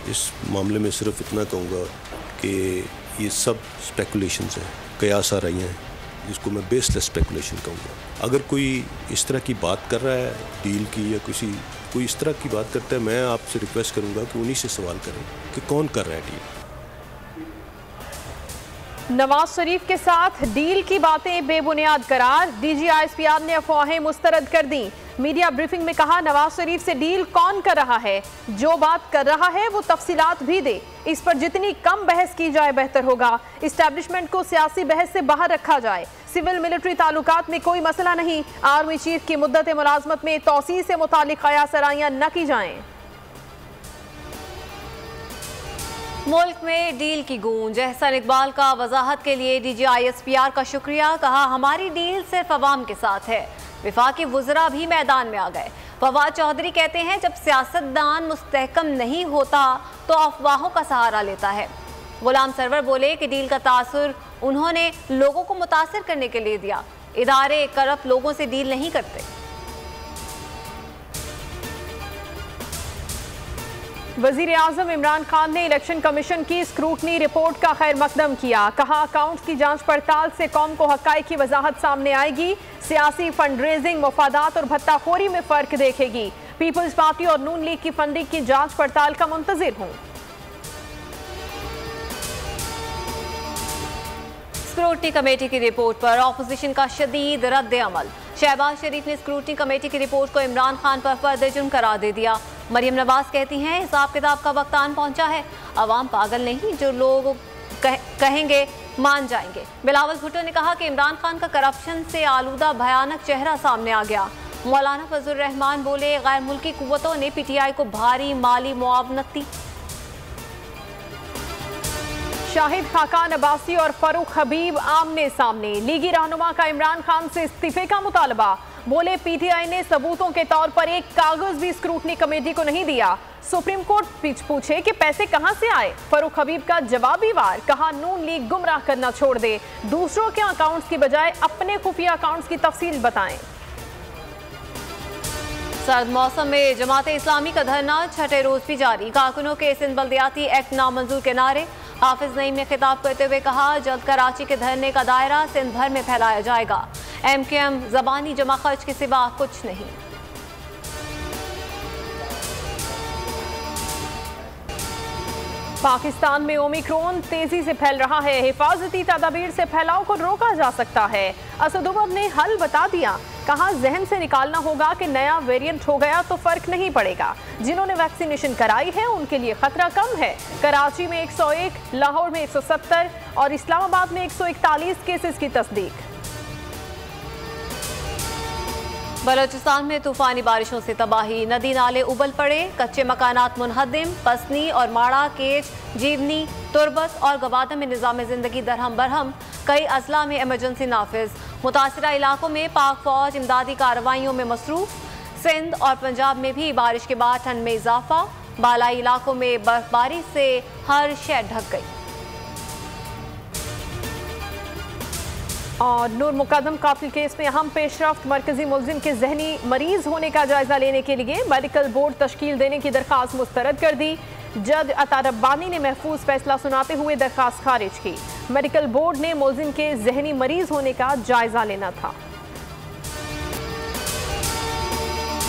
इस मामले में सिर्फ इतना कहूँगा कि ये सब स्पेकुलेशंस हैं, कयास आ रही हैं, जिसको मैं बेसलेस स्पेकुलेशन कहूँगा। अगर कोई इस तरह की बात कर रहा है डील की या कोई इस तरह की बात करता है, मैं आपसे रिक्वेस्ट करूँगा कि उन्हीं से सवाल करें कि कौन कर रहा है डील। नवाज शरीफ के साथ डील की बातें बेबुनियाद करार, DGISPR ने अफवाहें मुस्तरद कर दी। मीडिया ब्रीफिंग में कहा, नवाज शरीफ से डील कौन कर रहा है, जो बात कर रहा है वो तफसीलात भी दे, इस पर जितनी कम बहस की जाए बेहतर होगा। इस्टेब्लिशमेंट को सियासी बहस से बाहर रखा जाए, सिविल मिलिट्री ताल्लुकात में कोई मसला नहीं, आर्मी चीफ की मुद्दत मुलाजमत में तौसीह से मुतालिक कयासराइयां न की जाएं। मुल्क में डील की गूंज, एहसन इकबाल का वजाहत के लिए DGISPR का शुक्रिया, कहा हमारी डील सिर्फ अवाम के साथ है। विफाकी वज़रा भी मैदान में आ गए। फवाद चौधरी कहते हैं, जब सियासतदान मुस्तहकम नहीं होता तो अफवाहों का सहारा लेता है। गुलाम सरवर बोले कि डील का तासुर उन्होंने लोगों को मुतासिर करने के लिए दिया, इदारे करप्ट लोगों से डील नहीं करते। वजीर आजम इमरान खान ने इलेक्शन कमीशन की स्क्रूटनी रिपोर्ट का खैर मकदम किया, कहा अकाउंट्स की जांच पड़ताल से कौम को हकाइक की वजाहत सामने आएगी, सियासी फंड रेजिंग, मुफादात और भत्ताखोरी में फर्क देखेगी। पीपल्स पार्टी और नून लीग की फंडिंग की जांच पड़ताल का मुंतजिर हूं। स्क्रूटनी कमेटी की रिपोर्ट पर ऑपोजिशन का शदीद रद्द अमल। शहबाज शरीफ ने स्क्रूटनी कमेटी की रिपोर्ट को इमरान खान पर फर्द जुर्म करार दे दिया। मरियम नवाज कहती हैं, हिसाब किताब का वक्त आन पहुंचा है, अवाम पागल नहीं, जो लोग कहेंगे मान जाएंगे। बिलावल भुट्टो ने कहा कि इमरान खान का करप्शन से आलूदा भयानक चेहरा सामने आ गया। मौलाना फजल रहमान बोले, गैर मुल्की कुव्वतों ने PTI को भारी माली मुआवनत दी। शाहिद खाकान अब्बासी और फरूख हबीब आमने सामने, लीगी रहनुमा का इमरान खान से इस्तीफे का मुतालबा। बोले, PTI ने सबूतों के तौर पर एक कागज भी स्क्रूटनी कमेटी को नहीं दिया। सुप्रीम कोर्ट पूछे कि पैसे कहां से आए, फरूख हबीब का जवाबी वार, कहा नून लीग गुमराह करना छोड़ दे, दूसरों के अकाउंट्स की बजाय अपने खुफिया अकाउंट्स की तफसील बताएं। सर्द मौसम में जमात इस्लामी का धरना छठे रोज भी जारी, कारकुनों के सिंध बल्दियाती एक्ट नामंजूर के नारे। हाफिज नईम ने खिताब करते हुए कहा, जल्द कराची के धरने का दायरा सिंध भर में फैलाया जाएगा। MKM जबानी जमा खर्च के सिवा कुछ नहीं। पाकिस्तान में ओमिक्रॉन तेजी से फैल रहा है, हिफाजती तदाबीर से फैलाव को रोका जा सकता है। असद उमर ने हल बता दिया, कहा जहन से निकालना होगा कि नया वेरिएंट हो गया तो फर्क नहीं पड़ेगा, जिन्होंने वैक्सीनेशन कराई है उनके लिए खतरा कम है। कराची में 101, लाहौर में 170 और इस्लामाबाद में 141 केसेस की तस्दीक। बलोचिस्तान में तूफानी बारिशों से तबाही, नदी नाले उबल पड़े, कच्चे मकानात मुनहदिम, पसनी और माड़ा, केच, जीवनी, तुरबत और गवादा में निज़ाम ज़िंदगी दरहम बरहम, कई अजला में इमरजेंसी नाफिज। मुतासिरा इलाकों में पाक फौज इमदादी कार्रवाइयों में मसरूफ। सिंध और पंजाब में भी बारिश के बाद ठंड में इजाफा, बालाई इलाकों में बर्फबारी से हर शय ढक गई। और नूर मुकदम कातिल केस में अहम पेशरफ्त, मरकजी मुलजिम के जहनी मरीज होने का जायजा लेने के लिए मेडिकल बोर्ड तश्कील देने की दरख्वास्त मुस्तरद कर दी। जज अता रब्बानी ने महफूज फैसला सुनाते हुए दरख्वास्त खारिज की। मेडिकल बोर्ड ने मुलजिम के जहनी मरीज होने का जायजा लेना था।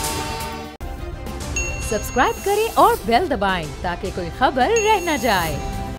सब्सक्राइब करें और बेल दबाएं ताकि कोई खबर रह न जाए।